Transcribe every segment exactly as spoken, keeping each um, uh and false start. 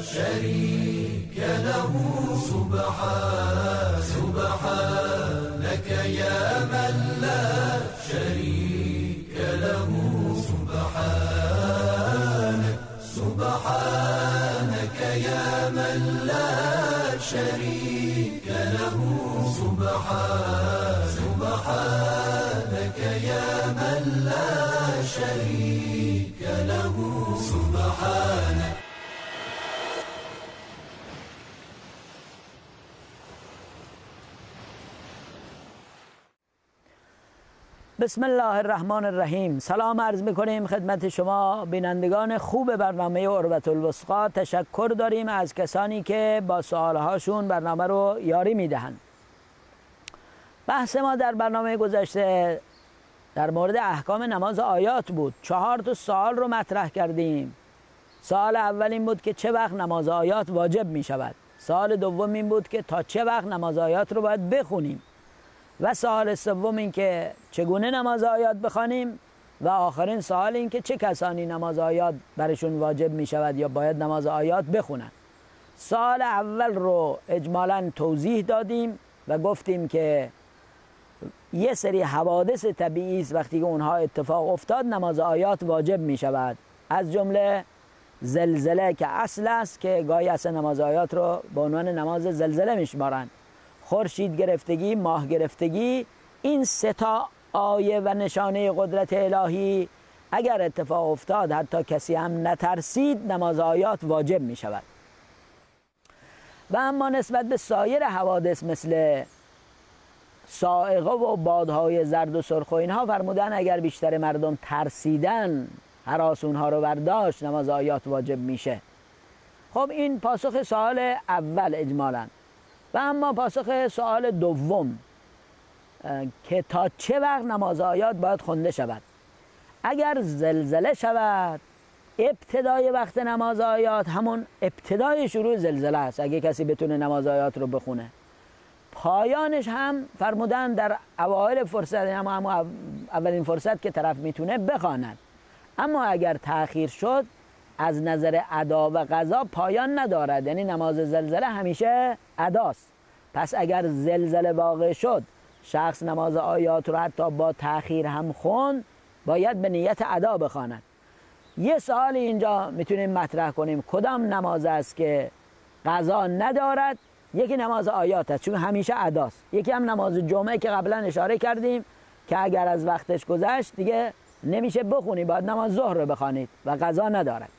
شريك له سبحان سبحانك يا من لا شريك له سبحانك سبحانك يا من لا شريك له سبحان سبحانك يا من لا شريك له سبحانك. بسم الله الرحمن الرحیم. سلام عرض میکنیم خدمت شما بینندگان خوب برنامه عروة الوثقی. تشکر داریم از کسانی که با سوالهاشون برنامه رو یاری میدهند. بحث ما در برنامه گذشته در مورد احکام نماز آیات بود. چهار تا سوال رو مطرح کردیم. سوال اول این بود که چه وقت نماز آیات واجب می شود. سوال دوم این بود که تا چه وقت نماز آیات رو باید بخونیم. و سوال سوم این که چگونه نماز آیات بخوانیم. و آخرین سوال این که چه کسانی نماز آیات برشون واجب می شود یا باید نماز آیات بخونن. سوال اول رو اجمالاً توضیح دادیم و گفتیم که یه سری حوادث طبیعی است وقتی که اونها اتفاق افتاد نماز آیات واجب می شود. از جمله زلزله که اصل است که گاهی اصل نماز آیات رو به عنوان نماز زلزله میشمارند. خورشید گرفتگی، ماه گرفتگی، این سه تا آیه و نشانه قدرت الهی اگر اتفاق افتاد حتی کسی هم نترسید نماز آیات واجب می شود. و اما نسبت به سایر حوادث مثل صاعقه و بادهای زرد و سرخ و اینها فرمودن اگر بیشتر مردم ترسیدن هراس اونها رو برداشت نماز آیات واجب میشه. خب این پاسخ سوال اول اجمالاً. و اما پاسخ سوال دوم که تا چه وقت نماز آیات باید خونده شود. اگر زلزله شود ابتدای وقت نماز آیات همون ابتدای شروع زلزله است اگه کسی بتونه نماز آیات رو بخونه. پایانش هم فرمودن در اوایل فرصت، اما هم اولین فرصت که طرف میتونه بخواند. اما اگر تأخیر شد از نظر ادا و قضا پایان ندارد، یعنی نماز زلزله همیشه اداست. پس اگر زلزله واقع شد شخص نماز آیات رو حتی با تأخیر هم خوند باید به نیت ادا بخواند. یه سوال اینجا میتونیم مطرح کنیم کدام نماز است که قضا ندارد؟ یکی نماز آیات است چون همیشه اداست. یکی هم نماز جمعه که قبلا اشاره کردیم که اگر از وقتش گذشت دیگه نمیشه بخونی، باید نماز ظهر رو بخوانید و قضا ندارد.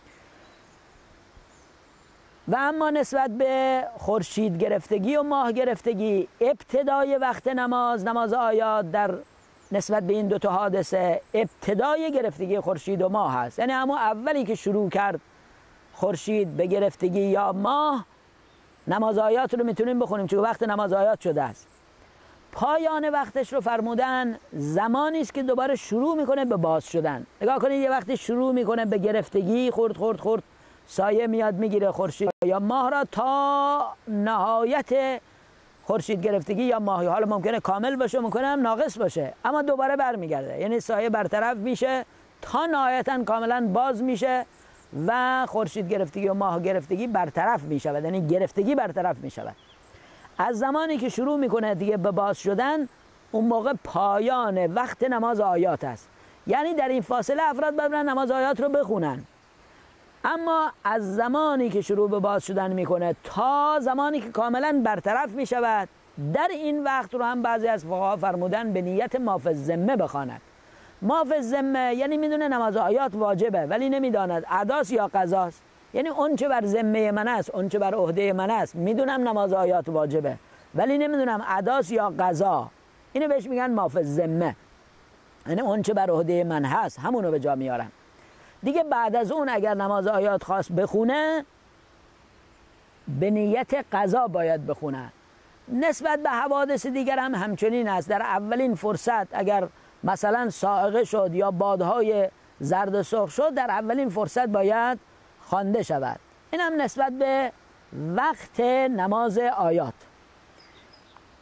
و اما نسبت به خورشید گرفتگی و ماه گرفتگی ابتدای وقت نماز نماز آیات در نسبت به این دو تا حادثه ابتدای گرفتگی خورشید و ماه هست، یعنی اما اولی که شروع کرد خورشید به گرفتگی یا ماه نماز آیات رو میتونیم بخونیم چون وقت نماز آیات شده است. پایان وقتش رو فرمودن زمانی است که دوباره شروع میکنه به باز شدن. نگاه کنید یه وقتی شروع میکنه به گرفتگی خورد خورد خورد سایه میاد میگیره خورشید یا ماه را تا نهایت خورشید گرفتگی یا ماه، حالا ممکنه کامل باشه ممکنه هم ناقص باشه اما دوباره برمیگرده، یعنی سایه برطرف میشه تا نهایتا کاملا باز میشه و خورشید گرفتگی و ماه گرفتگی برطرف میشود، یعنی گرفتگی برطرف میشود. از زمانی که شروع میکنه دیگه به باز شدن اون موقع پایان وقت نماز آیات است، یعنی در این فاصله افراد باید نماز آیات رو بخونن. اما از زمانی که شروع به باز شدن میکنه تا زمانی که کاملا برطرف میشود در این وقت رو هم بعضی از فقها فرمودن به نیت ما فی الذمه بخواند. ما فی الذمه یعنی میدونه نماز آیات واجبه ولی نمیداند اداست یا قضاست، یعنی اون چه بر ذمه من است اون چه بر عهده من است، میدونم نماز آیات واجبه ولی نمیدونم اداست یا قضا، اینو بهش میگن ما فی الذمه، یعنی اون چه بر عهده من هست همونو به جا میارم. دیگه بعد از اون اگر نماز آیات خواست بخونه به نیت قضا باید بخونه. نسبت به حوادث دیگر هم همچنین است. در اولین فرصت اگر مثلا صاعقه شد یا بادهای زرد و سرخ شد در اولین فرصت باید خوانده شود. این هم نسبت به وقت نماز آیات.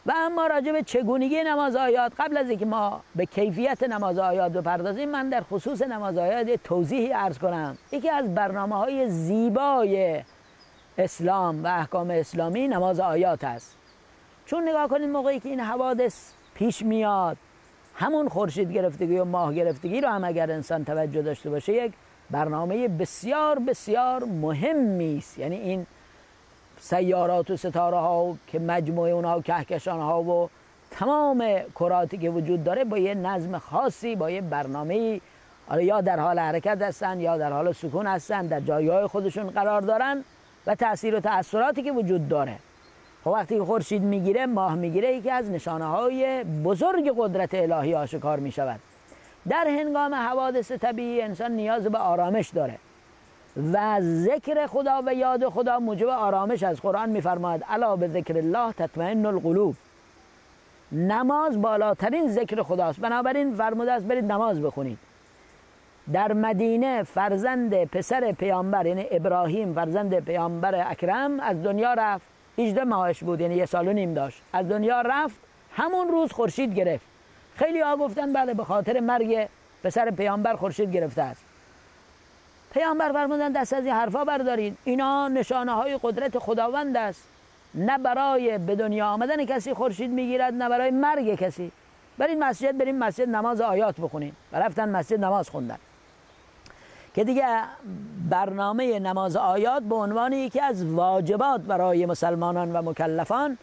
و اما راجع به چگونگی نماز آیات، قبل از اینکه ما به کیفیت نماز آیات بپردازیم، من در خصوص نماز آیات توضیحی عرض کنم. یکی از برنامه‌های زیبای اسلام و احکام اسلامی نماز آیات است. چون نگاه کنید موقعی که این حوادث پیش میاد، همون خورشید گرفتگی و ماه گرفتگی رو هم اگر انسان توجه داشته باشه، یک برنامه بسیار بسیار مهمی است. یعنی این سیارات و ستاره ها که مجموعه اونها کهکشان ها و تمام کراتی که وجود داره با یه نظم خاصی، با یه برنامه‌ای، یا در حال حرکت هستن یا در حال سکون هستن، در جایگاه خودشون قرار دارن و تأثیر و تأثیراتی که وجود داره. خب وقتی که خورشید میگیره، ماه میگیره، یکی از نشانه های بزرگ قدرت الهی آشکار میشود. در هنگام حوادث طبیعی انسان نیاز به آرامش داره و ذکر خدا و یاد خدا موجب آرامش است. قرآن میفرماید الا به ذکر الله تطمئن القلوب. نماز بالاترین ذکر خداست، بنابراین فرموده است برید نماز بخونید. در مدینه فرزند پسر پیامبر، یعنی ابراهیم فرزند پیامبر اکرم، از دنیا رفت. هجده ماهش بود، یعنی یه سال و نیم داشت. از دنیا رفت، همون روز خورشید گرفت. خیلی ها گفتن بله به خاطر مرگ پسر پیامبر خورشید گرفته است. پیامبر فرمودن دست از این حرفا بردارید، اینا نشانه های قدرت خداوند است. نه برای به دنیا آمدن کسی خورشید میگیرد، نه برای مرگ کسی. برید مسجد، بریم مسجد نماز آیات بخونیم. و رفتن مسجد نماز خوندن که دیگه برنامه نماز آیات به عنوان یکی از واجبات برای مسلمانان و مکلفان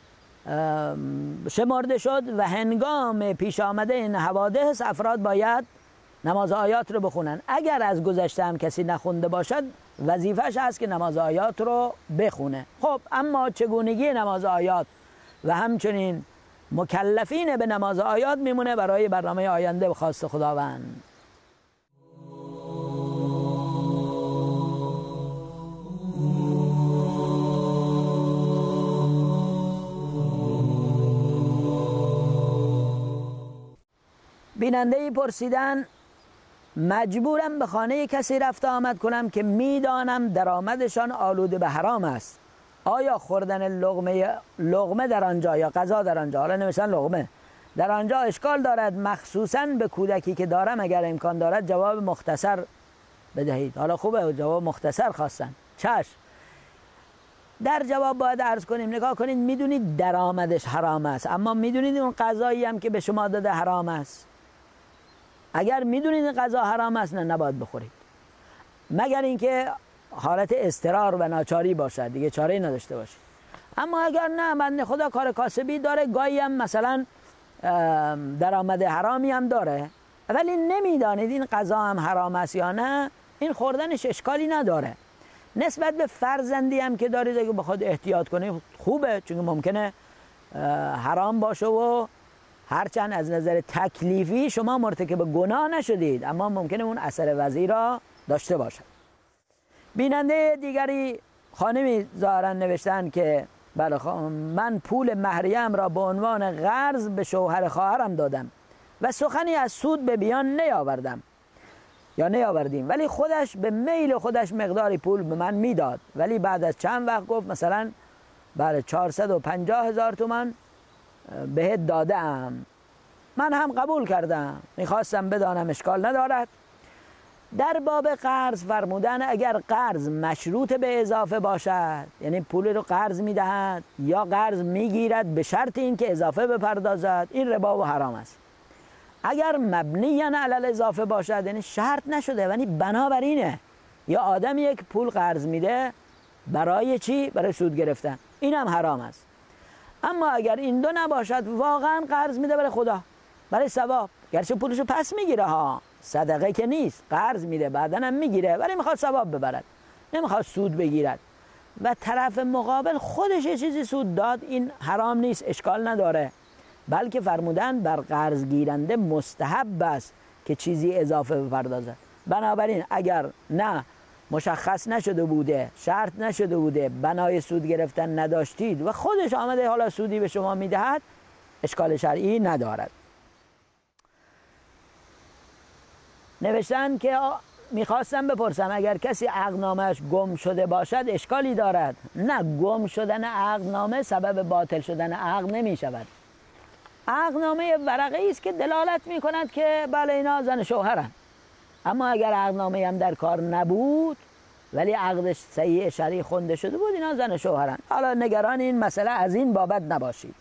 شمرده شد و هنگام پیش آمده این حوادث افراد باید نماز آیات رو بخونن. اگر از گذشته هم کسی نخونده باشد، وظیفش هست که نماز آیات رو بخونه. خب اما چگونگی نماز آیات و همچنین مکلفین به نماز آیات میمونه برای برنامه آینده به خواست خداوند. بیننده‌ای پرسیدن مجبورم به خانه کسی رفت آمد کنم که میدانم درآمدشان آلوده به حرام است، آیا خوردن لقمه لقمه در آنجا یا غذا در آنجا، حالا نوشتن لقمه، در آنجا اشکال دارد؟ مخصوصاً به کودکی که دارم اگر امکان دارد جواب مختصر بدهید. حالا خوبه جواب مختصر خواستن، چشم. در جواب باید عرض کنیم نگاه کنید، میدونید درآمدش حرام است، اما میدونید اون غذایی هم که به شما داده حرام است. اگر میدونید غذا حرام است، نه نباید بخورید، مگر اینکه حالت اضطرار و ناچاری باشد، دیگه چاره‌ای نداشته باشید. اما اگر نه، بنده خدا کار کاسبی داره، گاهی هم مثلا درآمد حرامی هم داره، ولی نمیدانید این غذا هم حرام است یا نه، این خوردنش اشکالی نداره. نسبت به فرزندی هم که دارید اگه بخواد احتیاط کنید خوبه، چون ممکنه حرام باشه و هرچند از نظر تکلیفی شما مرتکب گناه نشدید، اما ممکنه اون اثر وضعی را داشته باشد. بیننده دیگری خانمی ظاهرا نوشتن که بله من پول مهریم را به عنوان قرض به شوهر خواهرم دادم و سخنی از سود به بیان نیاوردم یا نیاوردیم، ولی خودش به میل خودش مقداری پول به من میداد، ولی بعد از چند وقت گفت مثلا بله چهارصد و پنجاه هزار تومان بهت دادم. من هم قبول کردم، میخواستم بدانم اشکال ندارد. در باب قرض فرمودن اگر قرض مشروط به اضافه باشد، یعنی پول رو قرض میدهد یا قرض میگیرد به شرط این که اضافه بپردازد، این ربا و حرام است. اگر مبنی علی الاضافه باشد، یعنی شرط نشده ولی بنابراینه، یا آدم یک پول قرض میده برای چی؟ برای سود گرفتن، این هم حرام است. اما اگر این دو نباشد، واقعا قرض میده برای خدا، برای ثواب، گرچه پولشو پس میگیره ها، صدقه که نیست، قرض میده بعداً هم میگیره، ولی میخواد ثواب ببرد، نمیخواد سود بگیرد و طرف مقابل خودش یه چیزی سود داد، این حرام نیست، اشکال نداره، بلکه فرمودن بر قرض گیرنده مستحب است که چیزی اضافه بپردازد. بنابراین اگر نه مشخص نشده بوده، شرط نشده بوده، بنای سود گرفتن نداشتید و خودش آمده حالا سودی به شما میدهد، اشکال شرعی ندارد. نوشتن که میخواستم بپرسم اگر کسی عقدنامه‌اش گم شده باشد اشکالی دارد؟ نه، گم شدن عقدنامه سبب باطل شدن عقد نمی شود. عقدنامه ورقه‌ای است که دلالت می کند که بله اینا زن شوهرند، اما اگر عقدنامه هم در کار نبود ولی عقدش صحیح شرعی خوانده شده بود، اینا زن شوهرند. حالا نگران این مسئله از این بابت نباشید.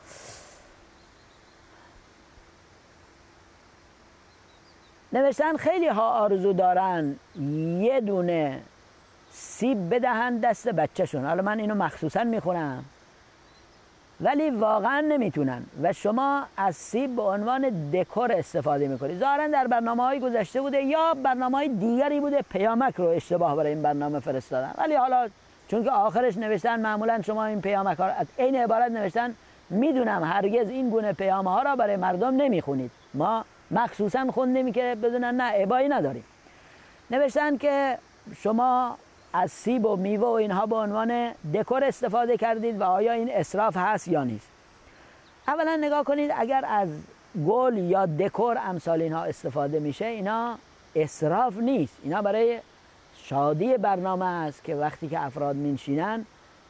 نوشتن خیلی ها آرزو دارن یه دونه سیب بدهن دست بچه‌شون. حالا من اینو مخصوصا میخونم، ولی واقعا نمیتونن و شما از سیب به عنوان دکور استفاده میکنید. ظاهرا در برنامه‌های گذشته بوده یا برنامه‌های دیگری بوده پیامک رو اشتباه برای این برنامه فرستادن، ولی حالا چون که آخرش نوشتن معمولا شما این پیامک ها این عبارت نوشتن میدونم هرگز این گونه پیامه ها را برای مردم نمیخونید، ما مخصوصا خوندیم که بدونن نه ابایی نداریم. نوشتن که شما از سیب و میوه و اینها به عنوان دکور استفاده کردید و آیا این اسراف هست یا نیست؟ اولا نگاه کنید، اگر از گل یا دکور امثال اینها استفاده میشه اینا اسراف نیست، اینا برای شادی برنامه است که وقتی که افراد میشینن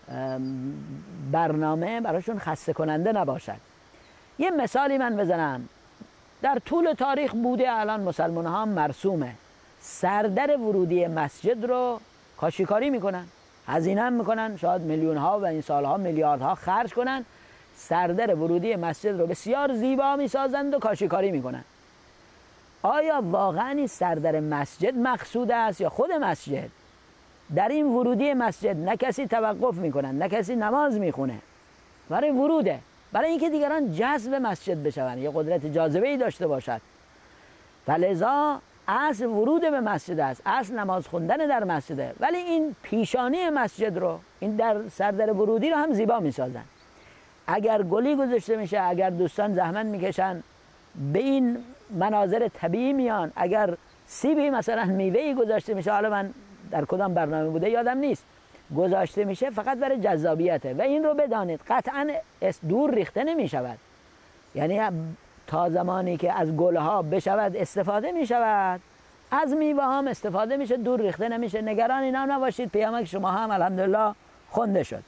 برنامه براشون خسته کننده نباشد. یه مثالی من بزنم، در طول تاریخ بوده، الان مسلمان ها مرسومه، سردر ورودی مسجد رو کاشیکاری میکنن، هزینه هم میکنن، شاید میلیون ها و این سالها میلیاردها خرج کنن، سردر ورودی مسجد رو بسیار زیبا میسازند و کاشیکاری میکنن. آیا واقعا این سردر مسجد مقصود است یا خود مسجد؟ در این ورودی مسجد نه کسی توقف میکنن نه کسی نماز میخونه، برای وروده، برای اینکه دیگران جذب مسجد بشون، یه قدرت جاذبه‌ای داشته باشد. فلذا اصل ورود به مسجد است، اصل نماز خوندن در مسجده، ولی این پیشانی مسجد رو، این در سردر ورودی رو هم زیبا میسازن. اگر گلی گذاشته میشه، اگر دوستان زحمت میکشن به این مناظر طبیعی میان، اگر سیبی مثلا میوه‌ای گذاشته میشه، حالا من در کدام برنامه بوده یادم نیست، گذاشته میشه فقط برای جذابیته و این رو بدانید قطعا دور ریخته نمیشود، یعنی تا زمانی که از گلها بشود استفاده میشود، از میوه هم استفاده میشه، دور ریخته نمیشه. نگران اینا نباشید، پیامک شما هم الحمدلله خونده شد.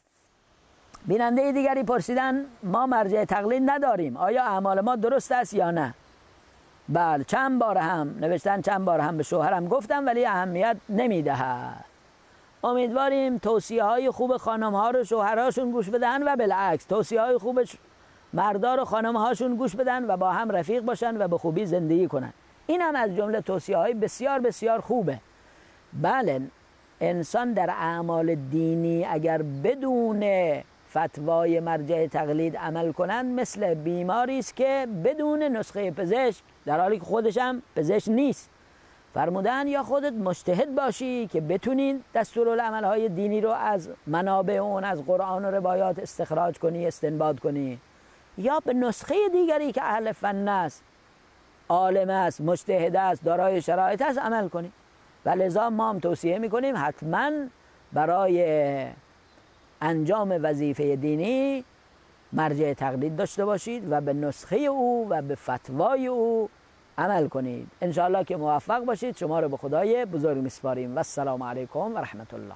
بیننده دیگری پرسیدن ما مرجع تقلید نداریم، آیا اعمال ما درست است یا نه؟ بله، چند بار هم نوشتن، چند بار هم به شوهرم گفتم ولی اهمیت نمیدهد. امیدواریم توصیه های خوب خانم ها رو شوهراشون گوش بدن و بالعکس توصیه های خوب مردا رو خانم هاشون گوش بدن و با هم رفیق باشن و به خوبی زندگی کنن. این هم از جمله توصیه های بسیار بسیار خوبه. بله، انسان در اعمال دینی اگر بدون فتوای مرجع تقلید عمل کنن مثل بیماری است که بدون نسخه پزشک، در حالی که خودش هم پزشک نیست. فرمودن یا خودت مجتهد باشی که بتونی دستورالعمل های دینی رو از منابع اون، از قرآن و روایات استخراج کنی، استنباط کنی، یا به نسخه دیگری که اهل فن است، عالم است، مجتهد است، دارای شرایط است عمل کنی. و لذا ما هم توصیه میکنیم حتما برای انجام وظیفه دینی مرجع تقلید داشته باشید و به نسخه او و به فتوای او عمل کنید. انشاءالله که موفق باشید. شما رو به خدای بزرگ میسپاریم و السلام علیکم و رحمت الله.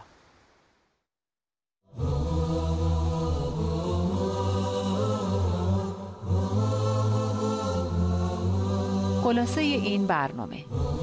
خلاصه این برنامه: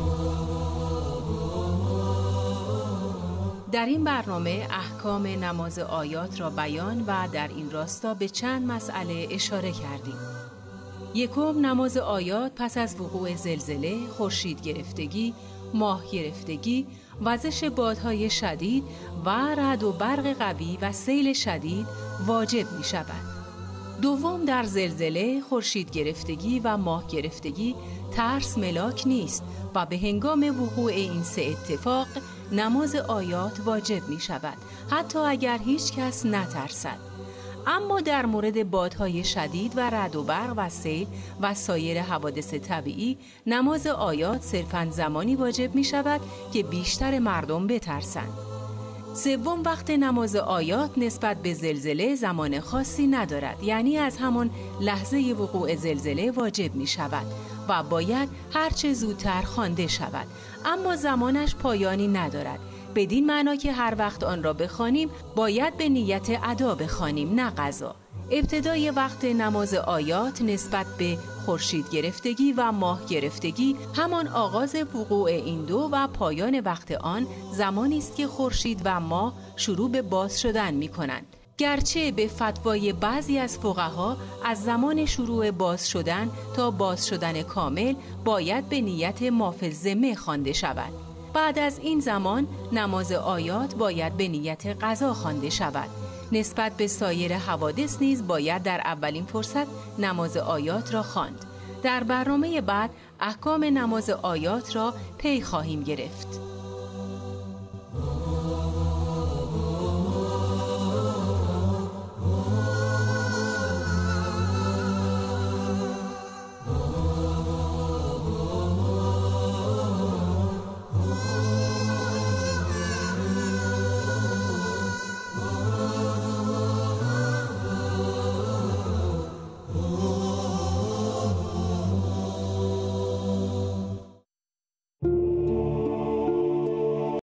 در این برنامه احکام نماز آیات را بیان و در این راستا به چند مسئله اشاره کردیم. یکم، نماز آیات پس از وقوع زلزله، خورشید گرفتگی، ماه گرفتگی، وزش بادهای شدید و رعد و برق قوی و سیل شدید واجب می شود. دوم، در زلزله، خورشید گرفتگی و ماه گرفتگی ترس ملاک نیست و به هنگام وقوع این سه اتفاق نماز آیات واجب می شود، حتی اگر هیچ کس نترسد. اما در مورد بادهای شدید و رعد و برق و سیل و سایر حوادث طبیعی نماز آیات صرفاً زمانی واجب می شود که بیشتر مردم بترسند. سوم، وقت نماز آیات نسبت به زلزله زمان خاصی ندارد، یعنی از همان لحظه وقوع زلزله واجب می شود و باید هرچه زودتر خوانده شود، اما زمانش پایانی ندارد، بدین معنا که هر وقت آن را بخوانیم باید به نیت ادا بخوانیم، نه قضا. ابتدای وقت نماز آیات نسبت به خورشید گرفتگی و ماه گرفتگی همان آغاز وقوع این دو و پایان وقت آن زمانی است که خورشید و ماه شروع به باز شدن می کنند. گرچه به فتوای بعضی از فقها از زمان شروع باز شدن تا باز شدن کامل باید به نیت ما فی الذمه خوانده شود. بعد از این زمان نماز آیات باید به نیت قضا خوانده شود. نسبت به سایر حوادث نیز باید در اولین فرصت نماز آیات را خواند. در برنامه بعد احکام نماز آیات را پی خواهیم گرفت.